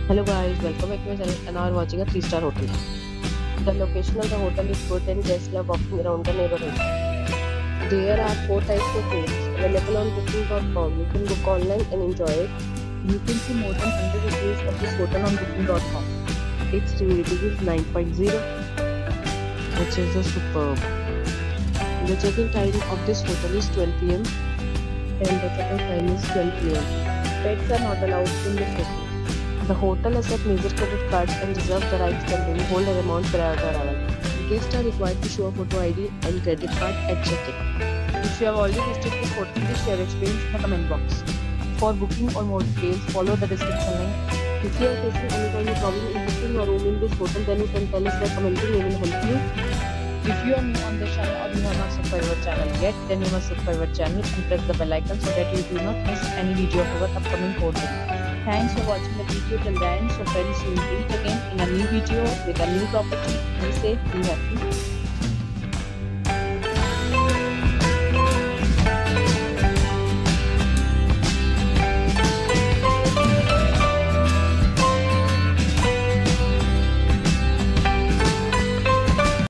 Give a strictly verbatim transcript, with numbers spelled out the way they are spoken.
Hello guys, welcome back to my channel and now we're watching a three star hotel. The location of the hotel is good and guests love walking around the neighborhood. There are four types of rooms available on booking dot com. You can book online and enjoy it. You can see more than one hundred reviews of this hotel on booking dot com. Its review rating is nine point zero, which is a superb. The check-in time of this hotel is twelve p m and the check-out time is twelve p m Pets are not allowed in this hotel. The hotel accepts major credit cards and reserves the right to temporarily hold an amount prior to arrival. Guests are required to show a photo I D and credit card at check-in. If you have already visited this hotel, please share your experience in the comment box. For booking or more details, follow the description link. If you are facing any kind of problem in booking a room in this hotel, then you can tell us by commenting. We will help you. If you are new on the channel or you have not subscribed our channel yet, then you must subscribe our channel and press the bell icon so that you do not miss any video of our upcoming hotel. Thanks for watching the video till the end. So friends, we will meet again in a new video with a new property. Be safe, be happy.